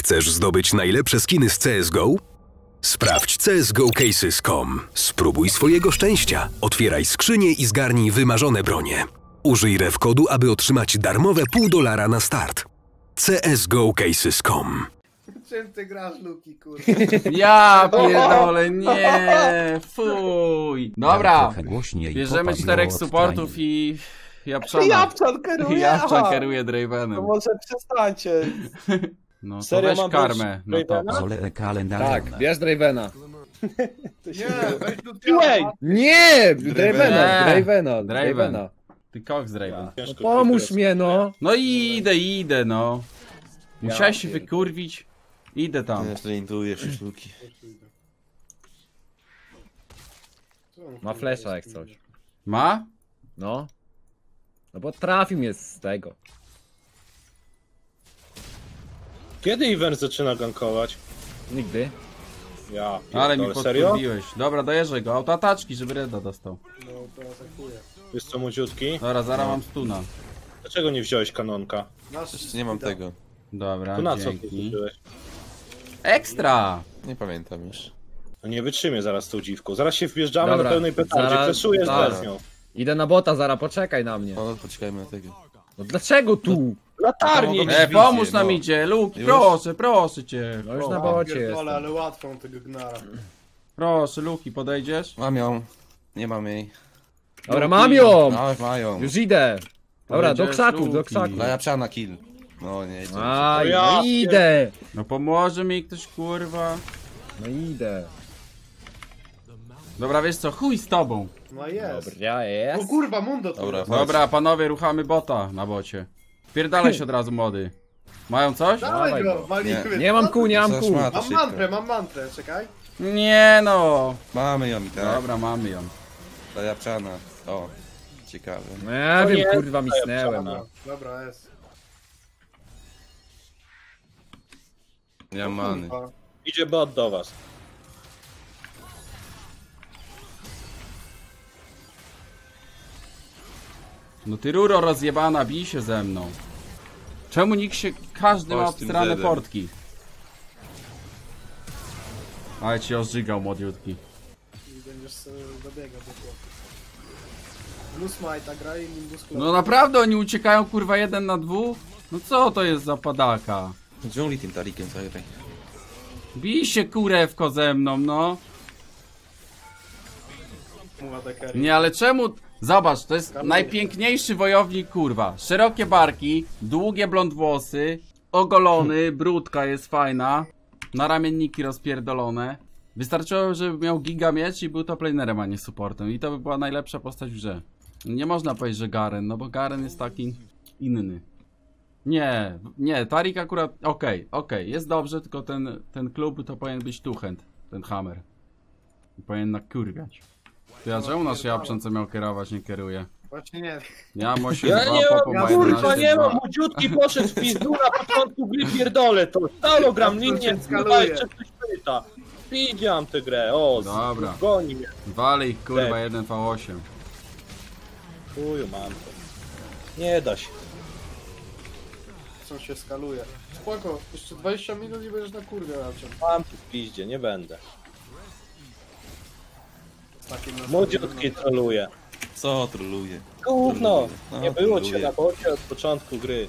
Chcesz zdobyć najlepsze skiny z CSGO? Sprawdź csgocases.com. Spróbuj swojego szczęścia. Otwieraj skrzynię i zgarnij wymarzone bronie. Użyj refkodu, aby otrzymać darmowe $0,5 na start. csgocases.com. Czym ty grasz, Luki, kurwa? Ja pierdolę, nie, fuj. Dobra, bierzemy 4 supportów i Japczana. Japczan kieruje? Japczan Aha. kieruje No Dravenem. może przestańcie. No to Serio weź mam karmę. No to. Dravena? Tak, bierz Dravena. Nie, weź tu Nie! Draven. Dravena. Ty koks Draven. No pomóż mnie, no. No idę, no. Musiałeś się wykurwić. Idę tam. Ja zorientuję się sztuki. Ma flesza jak coś. Ma? No. No bo trafił mnie z tego. Kiedy Ivern zaczyna gankować? Nigdy. Ja Ale mi pierdolę, serio? podkurwiłeś. Dobra, dojeżdżaj go. Autoataczki, żeby Reda dostał. No to atakuję. Wiesz co, młodziutki? Dobra, zaraz mam stuna. Dlaczego nie wziąłeś kanonka? Jeszcze nie mam tego. Dobra, To na co ty dzięki. wziąłeś? Ekstra! Nie pamiętam już. No nie wytrzymię zaraz tą dziwką. Zaraz się wbieżdżamy Dobra, na pełnej petardzie. zaraz- Fleszujesz tak. bez nią. Idę na bota, Zara, poczekaj na mnie. No, poczekajmy na tego. No dlaczego tu? Latarnie! To Pomóż nam no. idzie, Luke, Już? proszę cię. No już na Proszę. bocie Pierdolę, jestem. ale łatwą tego gnara. Proszę, Luki, podejdziesz? Mam ją. Nie mam jej. Dobra, mam ją! No, mają. Już idę. Dobra, do Powiedziałeś krzaków, do Luki. krzaków. Dla Japczana kill. No nie, idzie. Aj, Ja no idę! No pomoże mi ktoś, kurwa. No idę. Dobra, wiesz co, chuj z tobą. No jest. Dobra, O jest. kurwa, Mundo tu Dobra, jest. chodź. Dobra, panowie, ruchamy bota na bocie. Wpierdalaj się od razu, młody. Mają coś? Dawaj Dawaj go, go. walimy. Nie mam kół, nie mam Zaraz kół. ma to Mam mantrę, czekaj. Nie no. Mamy ją i tak. Dobra, mamy ją. Dla Japczana. O. Ciekawe. Nie wiem, nie, kurwa, misnęłem. No. Dobra, jest. Nie mam many. Kurwa. Idzie bot do was. No ty ruro rozjebana, bij się ze mną. Czemu nikt się... Każdy ma Chodź z tym obstrane zedem. portki. Ale cię ożygał, młodziutki. I będziesz sobie dobiegał do chłopu. Blue Smite'a gra i Nimbus Club. No naprawdę oni uciekają, kurwa, 1 na 2? No co to jest za padaka? Dżungli tym talikiem zagraj. Bij się, kurewko, ze mną, no. Muwa Dekari. Nie, ale czemu... Zobacz, to jest najpiękniejszy wojownik, kurwa. Szerokie barki, długie blond włosy, ogolony, brudka jest fajna, naramienniki rozpierdolone. Wystarczyło, żeby miał giga miecz i był to lanerem, a nie supportem. I to by była najlepsza postać w grze. Nie można powiedzieć, że Garen, no bo Garen jest taki inny. Nie, Tarik akurat... Okej, jest dobrze, tylko ten klub to powinien być Tuchent, ten Hammer. Powinien nakurwiać. Ty, a czemu nasz Japczan, co miał kierować, nie kieruje? Właśnie nie. Ja mam 8, Ja 2, nie Popo mam, ma kurwa 11, nie mam, 2. młodziutki poszedł w pizdu na początku gry, pierdolę to. Stalogram, nikt nie kurwa jeszcze ktoś pyta. Widziałem tę grę, o, Dobra. goni mnie. Wali ich, kurwa, 1v8. Chuju mam to. Nie da się. Co się skaluje. Spoko, jeszcze 20 minut i będziesz na kurwie raczej. Mam tu w piździe, nie będę. Z takim Młodziutki troluje. Co troluje? Gówno, No, nie było cię troluje. na bocie od początku gry.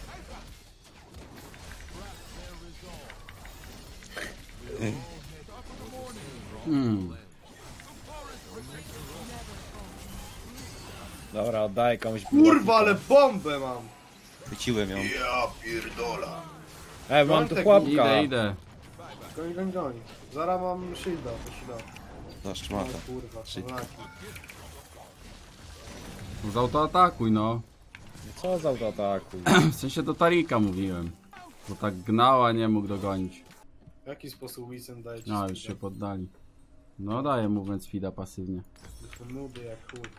Dobra, oddaję komuś. Kurwa, ale bombę mam! Chwyciłem ją. Ja pierdola. Mam tu chłopka. Idę. Goń. Zaraz mam shielda, to się da. Za O szmata. kurwa, Shit. szlaki. Z autoatakuj, no. Co za autoataku? W sensie do Tarika mówiłem. Bo tak gnała, nie mógł dogonić. W jaki sposób Wizen daje ci No, już się poddali. No, daję mu więc feeda pasywnie. Nudy jak chuj.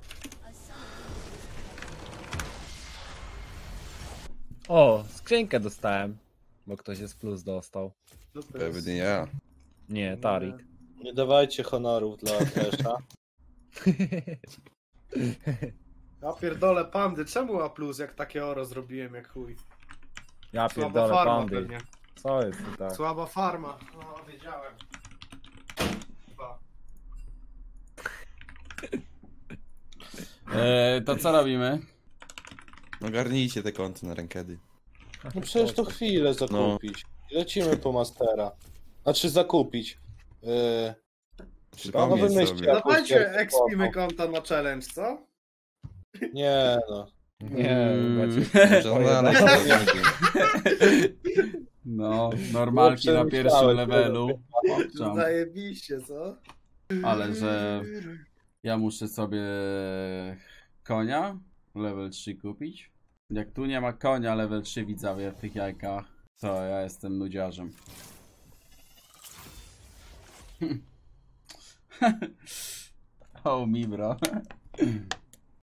O, skrzynkę dostałem. Bo ktoś jest plus dostał. No to jest... Pewnie ja. Nie, Tarik. Nie dawajcie honorów dla Flesza. Ja pierdolę pandy, czemu A+, jak takie oro zrobiłem jak chuj? Ja Słaba pierdolę farma pandy. pewnie. Co jest nie tak? Słaba farma. No, wiedziałem. To co robimy? Ogarnijcie te konty na rankedy. No przecież to chwilę zakupić. Lecimy po Mastera. Znaczy zakupić. Przypomnij wymyślcie. sobie. Dawajcie, expimy konta na challenge, co? Nie no. Nie, macie... Żadna No, normalki na pierwszym levelu. Popczam. Zajebiście, co? Ale że ja muszę sobie konia level 3 kupić. Jak tu nie ma konia level 3 widzowie w tych jajkach, to ja jestem nudziarzem. Oh mi bro.